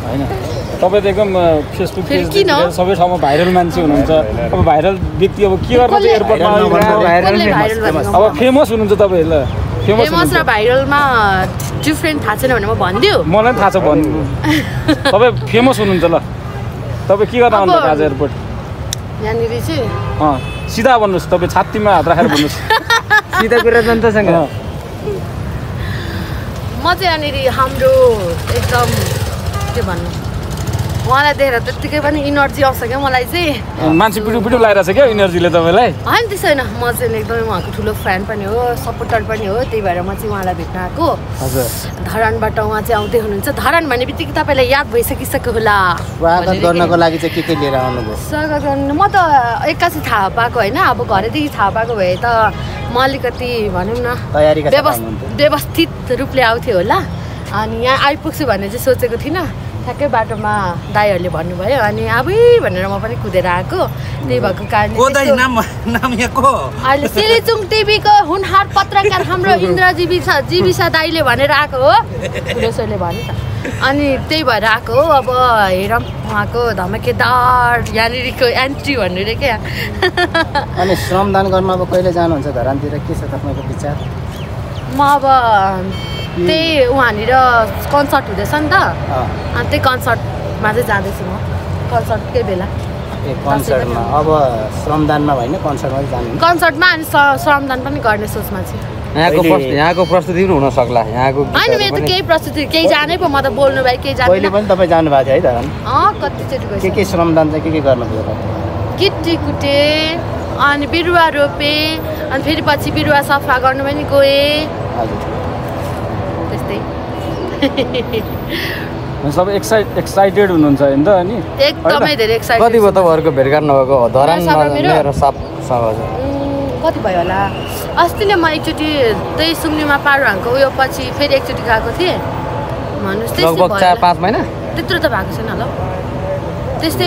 हैन तपाईँ त एकदम फेसबुक पेज सबै ठाउँमा भाइरल मान्छे हुनुहुन्छ अब भाइरल व्यक्ति अब के गर्न चाहिँ एयरपोर्टमा अब फेमस हुनुहुन्छ तपाईँ ल फेमस र भाइरलमा डिफरेन्ट थाहा छैन भने म भनिदियो मलाई थाहा छ भन्नु तपाईँ फेमस हुनुहुन्छ ल तपाईँ के गर्न आउनुभएको आज एयरपोर्ट यहाँनिर चाहिँ सिधा भन्नुहोस् तपाईँ छातीमा हात राखेर भन्नुहोस् सिधा कुरा जनतासँग म चाहिँ यहाँनिर हाम्रो एकदम के भन्नु उहाँलाई देखेर त्यत्तिकै पनि इनर्जी आउँछ क्या मलाई चाहिँ मान्छे पिडु लगाइरहेछ क्या इनर्जीले तपाईँलाई होइन त्यसो होइन म चाहिँ एकदमै उहाँको ठुलो फ्यान पनि हो सपोर्टर पनि हो त्यही भएर म चाहिँ उहाँलाई भेट्न आएको धरानबाट उहाँ चाहिँ आउँदै हुनुहुन्छ धरान भन्ने बित्तिकै तपाईँलाई याद भइसकिसक्यो होला स्वागत गर्नको लागि चाहिँ के लिएर आउनुभयो स्वागत गर्नु म त एक्कासी थाहा पाएको होइन अब घरैदेखि थाहा पाएको भए त म अलिकति भनौँ न व्यवस्थित रूपले आउँथ्यो होला अनि यहाँ आइपुग्छु भन्ने चाहिँ सोचेको थिइनँ ठ्याक्कै बाटोमा दाइहरूले भन्नुभयो अनि अबै भनेर म पनि कुदेर आएको त्यही भएको कारणले अहिले सिलिचुङ टिभीको हुनहार पत्रकार हाम्रो इन्द्र जीविसा दाइले भनेर आएको हो ठुलोसोले भन्यो त अनि त्यही भएर आएको हो अब हेरौँ उहाँको धमाकेदार यहाँनिरको एन्ट्री भनेर क्या अनि श्रमदान गर्न अब कहिले जानुहुन्छ धरानतिर के छ तपाईँको विचार म अब त्यही उहाँनिर कन्सर्ट हुँदैछ नि त अनि त्यही कन्सर्टमा चाहिँ जाँदैछु म कन्सर्टकै बेला कन्सर्टमा अब श्रमदानमा होइन कन्सर्टमा जानु कन्सर्टमा अनि श्रमदान पनि गर्ने सोचमा चाहिँ यहाँको प्रस्तुति पनि हुन सक्ला यहाँको होइन मेरो त केही प्रस्तुति केही जानै पो म त बोल्नु भाइ केही जाने पहिले पनि तपाईँ जानु भएको थियो है धरान कतिचोटि गएछ के श्रमदान चाहिँ के गर्नुभयो गिटी कुटे अनि बिरुवा रोपे अनि फेरि पछि बिरुवा सफा गर्नु पनि गएँ त्यस्तै सब एक्साइटेड हुनुहुन्छ हैन त अनि एकदमै धेरै एक्साइटेड कति भयो तपाईँहरुको भेटघाट नभएको धरानमा मेरो साप कति भयो होला अस्ति नै म एकचोटि त्यही सुम्निमा पारुहाङको उयो पछि फेरि एकचोटि गएको थिएँ भन्नुस् त्यस्तै लगभग 4-5 महिना त्यत्रो त भएको छैन होला त्यस्तै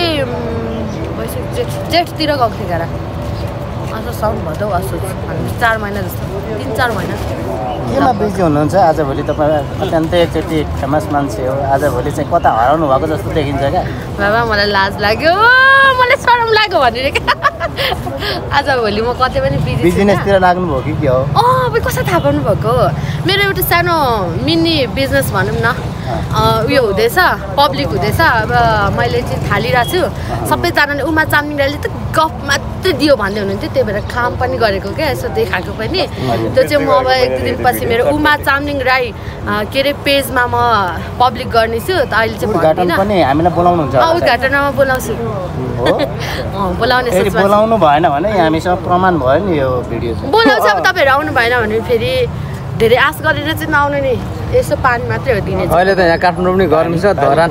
जेठतिर गएको थिएँ gara असो साउन्ड भदौ असोज 4 महिना जस्तो 3-4 महिना केमा बिजी हुनुहुन्छ आजभोलि तपाईँ अत्यन्तै एकचोटि फेमस मान्छे हो आजभोलि चाहिँ कता हराउनु भएको जस्तो देखिन्छ क्या बाबा मलाई लाज लाग्यो मलाई शरम लाग्यो भनेर क्या आजभोलि म कतै पनि बिजनेसतिर लाग्नु भयो कि के हो अब कसै थाहा पाउनु भएको मेरो एउटा सानो मिनी बिजनेस भनौँ न उयो हुँदैछ पब्लिक हुँदैछ अब मैले चाहिँ थालिरहेको छु सबैजनाले उमा चामलिङ राईले त गफ मात्रै दियो भन्दै हुनुहुन्थ्यो त्यही भएर काम पनि गरेको क्या यसो देखाएको पनि त्यो चाहिँ म अब 1-2 दिनपछि मेरो उमा चामलिङ राई के अरे पेजमा म पब्लिक गर्नेछु त अहिले चाहिँ उद्घाटन पनि हामीलाई बोलाउनुहुन्छ उद्घाटनमा बोलाउँछु बोलाउने बोलाउनु भएन भने हामीसँग प्रमाण भयो नि यो भिडियो बोलाउँछ अब तपाईँहरू आउनु भएन भने फेरि धेरै आश गरेर चाहिँ नआउनु नि यसो पानी मात्रै हो दिने अहिले त यहाँ काठमाडौँ पनि गर्मी छ धरान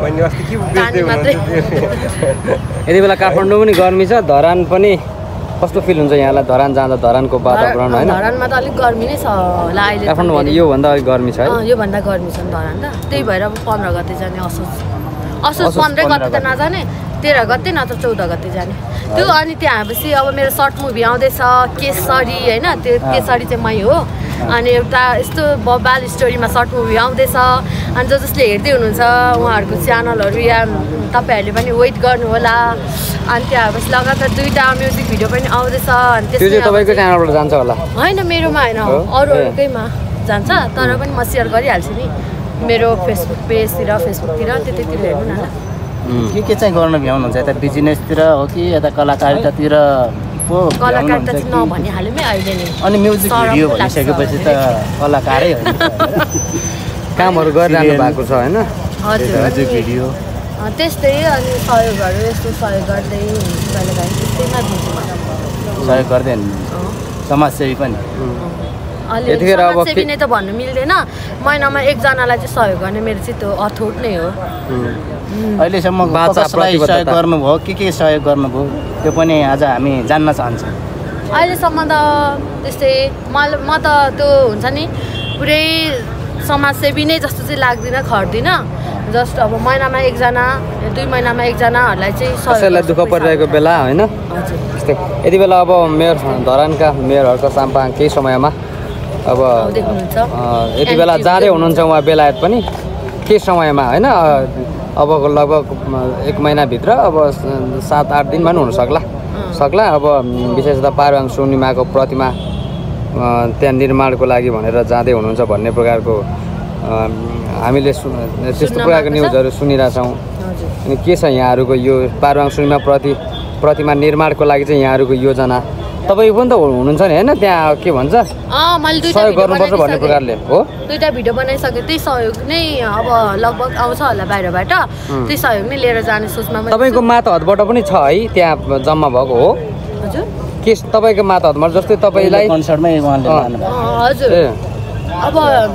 यति बेला काठमाडौँ पनि गर्मी छ धरान पनि कस्तो फिल हुन्छ यहाँलाई धरान जाँदा धरानको वातावरण होइन धरानमा त अलिक गर्मी नै छ होला अहिले काठमाडौँ भन्दा यो भन्दा अलिक गर्मी छ यो भन्दा गर्मी छ धरान त त्यही भएर अब 15 गते जाने असोज 15 गते त नजाने 13 गते नत्र 14 गते जाने त्यो अनि त्यहाँ आएपछि अब मेरो सर्ट मुभी आउँदैछ केसरी होइन त्यो केसरी चाहिँ मै हो अनि एउटा यस्तो बबाल स्टोरीमा सर्ट मुभी आउँदैछ अनि जसले हेर्दै हुनुहुन्छ उहाँहरूको च्यानलहरू या तपाईँहरूले पनि वेट गर्नु होला अनि त्यहाँ आएपछि लगातार 2टा म्युजिक भिडियो पनि आउँदैछ अनि त्यसपछि तपाईँको च्यानलबाट जान्छ होला होइन मेरोमा होइन अरूहरूकैमा जान्छ तर पनि म सेयर गरिहाल्छु नि मेरो फेसबुक पेजतिर फेसबुकतिर त्यतैतिर हेर्नु न के चाहिँ गर्न भ्याउनुहुन्छ यता बिजनेसतिर हो कि यता कलाकारितातिर कलाकारिता चाहिँ नभनिहाल्यो नि अहिले नै अनि म्युजिक भिडियो भनिसकेपछि त कलाकारै हो कामहरू गरिरहनु भएको छ होइन म्युजिक भिडियो त्यस्तै अनि सहयोगहरू यस्तो सहयोग गर्दै कहिलेकाहीँ त्यस्तैमा दिन्छु सहयोग गर्दै समाजसेवी पनि समाजसेवी नै त भन्नु मिल्दैन महिनामा एकजनालाई चाहिँ सहयोग गर्ने मेरो चाहिँ त्यो अथोट नै हो अहिलेसम्म कसलाई सहयोग गर्नुभयो के सहयोग गर्नुभयो त्यो पनि आज हामी जान्न चाहन्छौँ अहिलेसम्म त त्यस्तै म त त्यो हुन्छ नि पुरै समाजसेवी नै जस्तो चाहिँ लाग्दिनँ खट्दिनँ जस्ट अब महिनामा एकजना 2 महिनामा एकजनाहरूलाई चाहिँ कसैलाई दुःख परिरहेको बेला होइन यति बेला अब मेयर धरानका मेयरहरूको साम्पाङ केही समयमा अब यति बेला जाँदै हुनुहुन्छ उहाँ बेलायत पनि केही समयमा होइन अबको लगभग 1 महिनाभित्र अब 7-8 दिनमा पनि हुनसक्ला अब विशेषतः पारुहाङ सुनिमाको प्रतिमा त्यहाँ निर्माणको लागि भनेर जाँदै हुनुहुन्छ भन्ने प्रकारको हामीले त्यस्तो प्रकारको न्युजहरू सुनिरहेछौँ। अनि के छ यहाँहरूको यो पारुहाङ सुनिमा प्रतिमा निर्माणको लागि चाहिँ यहाँहरूको योजना? तपाईँ पनि त हुनुहुन्छ नि होइन त्यहाँ के भन्छ सहयोग गर्नुपर्छ भन्ने प्रकारले हो? 2टा भिडियो बनाइसकेँ, त्यही सहयोग नै अब लगभग आउँछ होला बाहिरबाट, त्यही सहयोग नै लिएर जाने सोचमा। तपाईँको मातहतबाट पनि छ है त्यहाँ जम्मा भएको हो? हजुर के तपाईँको मातहतमा जस्तै तपाईँलाई कन्सर्टमै हजुर अब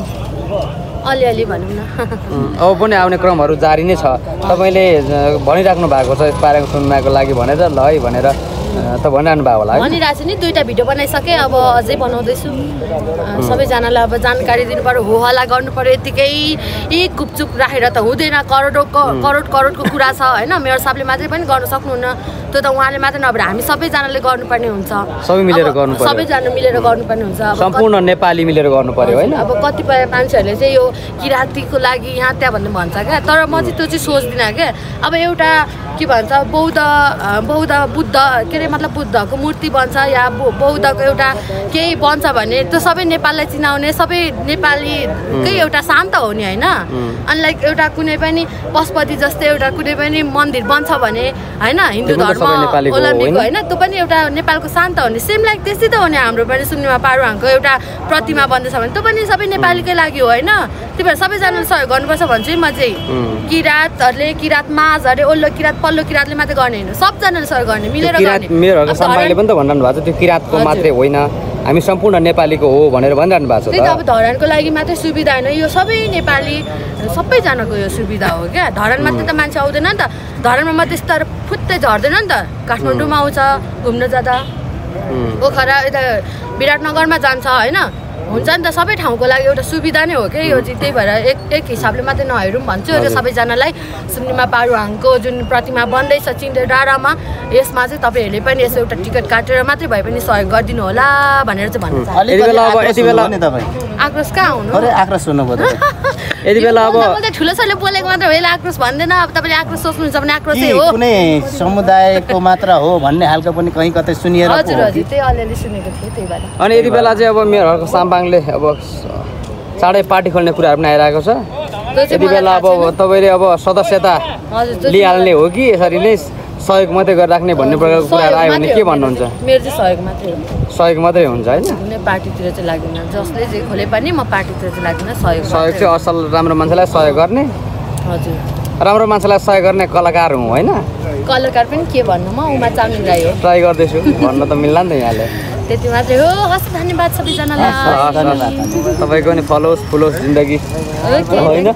अलिअलि भनौँ न अब पनि आउने क्रमहरू जारी नै छ। तपाईँले भनिराख्नु भएको छ पारुहाङ सुनिमाको लागि भनेर ल है भनेर त भनिरहनु भएको होला है? भनिरहेको छु नि, 2टा भिडियो बनाइसकेँ, अब अझै बनाउँदैछु। सबैजनालाई अब जानकारी दिनु पर्यो, हो हल्ला गर्नु पर्यो, यतिकै गुपचुप राखेर त हुँदैन। करोडको कुरा छ होइन। मेयर साहबले मात्रै पनि गर्न सक्नुहुन्न, त्यो त उहाँले मात्रै नभएर हामी सबैजनाले गर्नुपर्ने हुन्छ। सबै मिलेर गर्नुपर्छ, सबैजना मिलेर गर्नुपर्ने हुन्छ, सम्पूर्ण नेपाली मिलेर गर्नु पर्यो होइन। अब कतिपय मान्छेहरूले चाहिँ यो किराँतीको लागि यहाँ त्यहाँ भन्ने भन्छ क्या, तर म चाहिँ त्यो चाहिँ सोच्दिनँ क्या। अब एउटा के भन्छ बुद्ध के अरे मतलब बुद्धको मूर्ति बन्छ या बौद्धको एउटा केही बन्छ भने त्यो सबै नेपाललाई चिनाउने, सबै नेपालीकै एउटा शान्त हो नि होइन। अनलाइक एउटा कुनै पनि पशुपति जस्तै एउटा कुनै पनि मन्दिर बन्छ भने होइन, हिन्दू धर्म ओलम्पिकको होइन, त्यो पनि एउटा नेपालको शान्त हो नि। सेम लाइक त्यस्तै त हो नि हाम्रो पनि सुनिमा पारुहाङको एउटा प्रतिमा बन्दैछ भने त्यो पनि सबै नेपालीकै लागि हो होइन। त्यही भएर सबैजनाले सहयोग गर्नुपर्छ भन्छु है म चाहिँ। किराँतहरूले, किराँत माझहरूले, ओल्लो किराँत पल्लो किराँतले मात्रै गर्ने होइन, सबजनाले सहयोग गर्ने, मिलेर गर्ने। मेयरहरूको सम्मानले पनि त भनिरहनु भएको छ त्यो किराँतको मात्रै होइन, हामी सम्पूर्ण नेपालीको हो भनेर भनिरहनु भएको छ। त्यही त अब धरानको लागि मात्रै सुविधा होइन, यो सबै नेपाली सबैजनाको यो सुविधा हो क्या। धरान मात्रै त मान्छे आउँदैन नि त, धरानमा मात्रै यस्तो फुत्तै झर्दैन नि त। काठमाडौँमा आउँछ घुम्न जाँदा, पोखरा यता विराटनगरमा जान्छ होइन। हुन्छ नि त, सबै ठाउँको लागि एउटा सुविधा नै हो क्या यो चाहिँ। त्यही भएर एक हिसाबले मात्रै नहेरौँ भन्छु र सबैजनालाई सुनिमा पारुहाङको जुन प्रतिमा बन्दैछ चिन्डे डाँडामा, यसमा चाहिँ तपाईँहरूले पनि यसो एउटा टिकट काटेर मात्रै भए पनि सहयोग गरिदिनु होला भनेर चाहिँ भन्नु चाहन्छु। आक्रोश कहाँ आउनु? आक्रोश सुन्नुभयो यति बेला अब ठुलो छोरीले बोलेको मात्र होइन, आक्रोश भन्दैन। अब तपाईँले आक्रोश सोच्नुहुन्छ भने आक्रोशै हो, कुनै समुदायको मात्र हो भन्ने खालको पनि कहीँ कतै सुनिएर। हजुर हजुर त्यही अलिअलि सुनेको थिएँ, त्यही भएर। अनि यति बेला चाहिँ अब मेयरहरूको साम्बाङले अब चाँडै पार्टी खोल्ने कुराहरू पनि आइरहेको छ। यति बेला अब तपाईँले अब सदस्यता लिइहाल्ने हो कि यसरी नै सहयोग मात्रै गरिराख्ने भन्ने प्रकारको कुराहरू आयो भने के भन्नुहुन्छ? मेरो चाहिँ सहयोग मात्रै हो, सहयोग मात्रै हुन्छ होइन, कुनै पार्टीतिर चाहिँ लाग्दैन। जसले जे खोले पनि म पार्टीतिर चाहिँ लाग्दैन, सहयोग चाहिँ असल राम्रो मान्छेलाई सहयोग गर्ने। हजुर राम्रो मान्छेलाई सहयोग गर्ने कलाकार हुँ होइन। कलाकार पनि के भन्नु, म उमा चामलिङ राई हो। ट्राई गर्दैछु भन्न त मिल्ला नि त यहाँले। त्यति मात्रै हो। हस् धन्यवाद सबैजनालाई। तपाईँको नि फलोस् फुलोस् जिन्दगी होइन।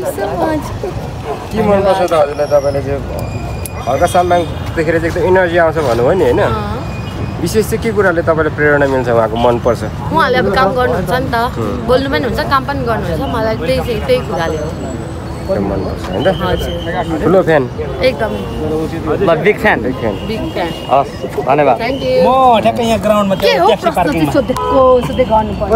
के मनपर्छ त हजुरलाई? तपाईँले चाहिँ हल्का साम्बाङ देखेर चाहिँ एकदम इनर्जी आउँछ भन्नुभयो नि होइन, विशेष चाहिँ के कुराले तपाईँलाई प्रेरणा मिल्छ, उहाँको मनपर्छ? उहाँले अब काम गर्नुहुन्छ नि त, बोल्नु पनि हुन्छ, काम पनि गर्नुहुन्छ। मलाई त्यही कुराले हो मनपर्छ होइन। ठुलो फ्यान एकदमै, बिग फ्यान। हस् धन्यवाद। Thank you. म ठ्याक्कै यहाँ ग्राउन्डमा के हो प्रश्न सोध्दै गर्नुपर्छ।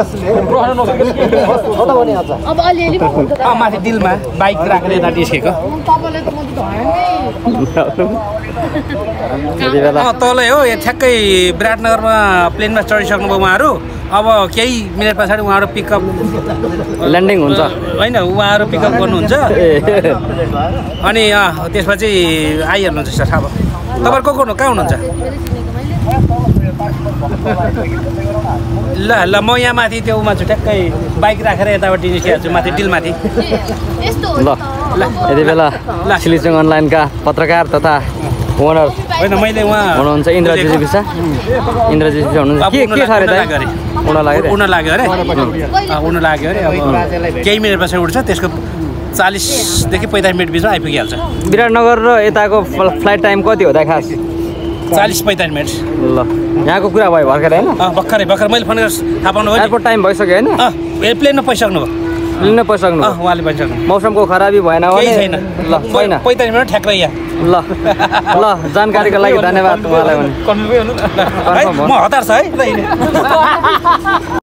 अब अलिअलि माथि दिलमा बाइक राखेर यता निस्केको तपाईँले त म तलै हो यहाँ ठ्याक्कै विराटनगरमा प्लेनमा चढिसक्नुभयो उहाँहरू। अब केही मिनट पछाडि उहाँहरू पिकअप ल्यान्डिङ हुन्छ होइन, उहाँहरू पिकअप गर्नुहुन्छ अनि त्यसपछि आइहाल्नुहुन्छ सर। अब तपाईँहरू को कहाँ हुनुहुन्छ? ल ल म यहाँ माथि त्यो उमा छु ठ्याक्कै बाइक राखेर यताबाट निस्किहाल्छु माथि डिलमाथि। ल यति बेला सिलिचुङ अनलाइनका पत्रकार तथा ओनर होइन मैले उहाँ हुनुहुन्छ इन्द्रजी विसा हुनुहुन्छ। के छ अरे उड्न लाग्यो अरे अब केही मिनट पछि उठ्छ, त्यसको 40 देखि 45 मिनट बिचमा आइपुगिहाल्छ। विराटनगर र यताको फ्लाइट टाइम कति हो त खास? 40-45 मिनट। ल यहाँको कुरा भयो भर्खरै होइन? भर्खरै मैले फोन गरेर थाहा पाउनु भयो। एयरपोर्ट टाइम भइसक्यो होइन? प्लेनमा पैसक्नु भयो, प्लेनमा पैसक्नु उहाँले भइसक्नु। मौसमको खराबी भएन भने छैन। ल छैन 45 मिनट ठ्याक्कै यहाँ। ल जानकारीको लागि धन्यवाद उहाँलाई। म हतार छ है।